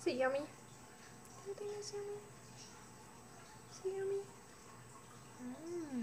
it yummy? Everything is yummy. Is it yummy? Mmm.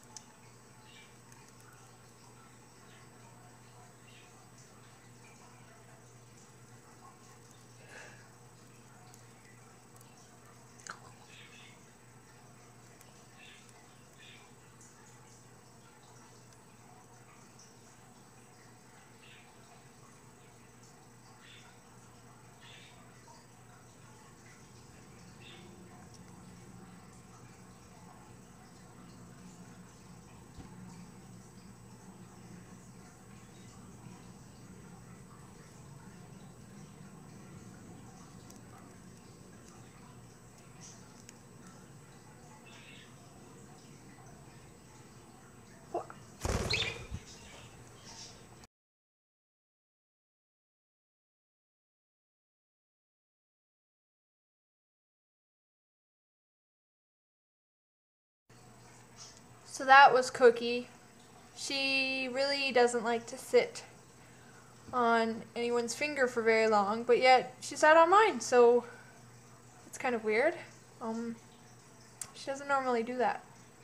So that was Cookie. She really doesn't like to sit on anyone's finger for very long, but yet she sat on mine, so it's kind of weird. She doesn't normally do that.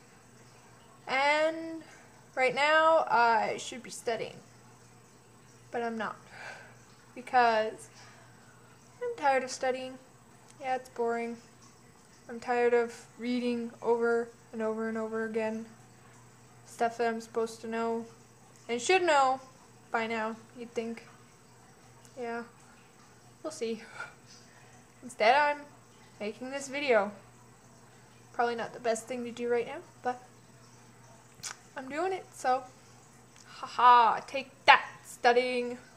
And right now I should be studying, but I'm not, because I'm tired of studying. Yeah, it's boring. I'm tired of reading over and over and over again stuff that I'm supposed to know and should know by now, you'd think. Yeah, we'll see. Instead, I'm making this video. Probably not the best thing to do right now, but I'm doing it, so haha, take that, studying.